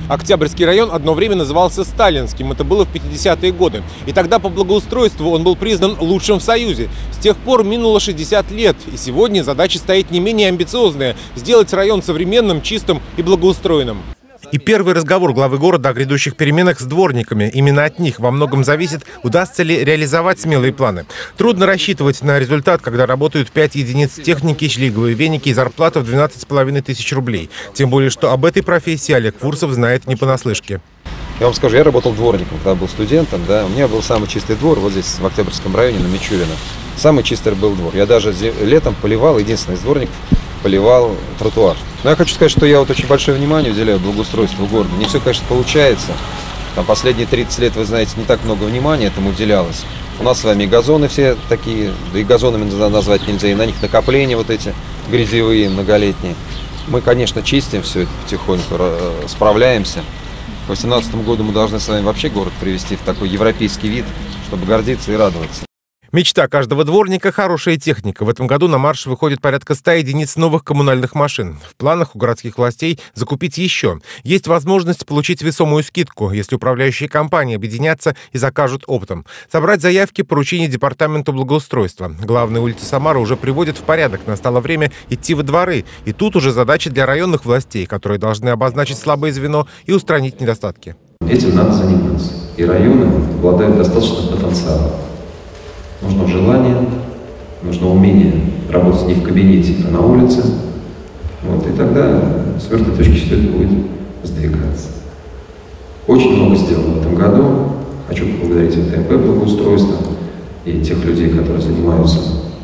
Октябрьский район одно время назывался Сталинским. Это было в 50-е годы. И тогда по благоустройству он был признан лучшим в Союзе. С тех пор минуло 60 лет. И сегодня задача стоит не менее амбициозная – сделать район современным, чистым и благоустроенным. И первый разговор главы города о грядущих переменах с дворниками. Именно от них во многом зависит, удастся ли реализовать смелые планы. Трудно рассчитывать на результат, когда работают 5 единиц техники, шлиговые веники и зарплата в 12,5 тысяч рублей. Тем более, что об этой профессии Олег Фурсов знает не понаслышке. Я вам скажу, я работал дворником, когда был студентом. Да, у меня был самый чистый двор вот здесь, в Октябрьском районе, на Мичурина. Самый чистый был двор. Я даже летом поливал, единственный из дворников, поливал тротуар. Но я хочу сказать, что я вот очень большое внимание уделяю благоустройству города. Не все, конечно, получается. Там последние 30 лет, вы знаете, не так много внимания этому уделялось. У нас с вами и газоны все такие, да и газонами назвать нельзя, и на них накопления вот эти грязевые, многолетние. Мы, конечно, чистим все это потихоньку, справляемся. К 2018 году мы должны с вами вообще город привести в такой европейский вид, чтобы гордиться и радоваться. Мечта каждого дворника – хорошая техника. В этом году на марш выходит порядка 100 единиц новых коммунальных машин. В планах у городских властей закупить еще. Есть возможность получить весомую скидку, если управляющие компании объединятся и закажут оптом. Собрать заявки поручение департаменту благоустройства. Главные улицы Самары уже приводят в порядок. Настало время идти во дворы. И тут уже задача для районных властей, которые должны обозначить слабое звено и устранить недостатки. Этим надо заниматься. И районы обладают достаточным потенциалом. Нужно желание, нужно умение работать не в кабинете, а на улице. Вот, и тогда с мертвой точки все это будет сдвигаться. Очень много сделано в этом году. Хочу поблагодарить ВТМП благоустройства и тех людей, которые занимаются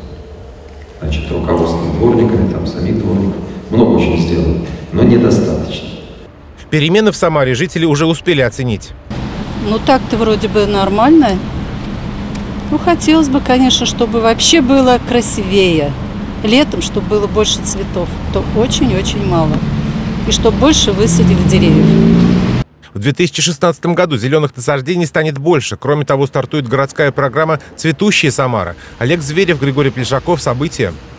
руководством дворниками, там, самих дворников. Много очень сделано, но недостаточно. Перемены в Самаре жители уже успели оценить. Ну так-то вроде бы нормально. Ну, хотелось бы, конечно, чтобы вообще было красивее. Летом, чтобы было больше цветов. То очень-очень мало. И чтобы больше высадили деревьев. В 2016 году зеленых насаждений станет больше. Кроме того, стартует городская программа «Цветущая Самара». Олег Зверев, Григорий Плешаков. События.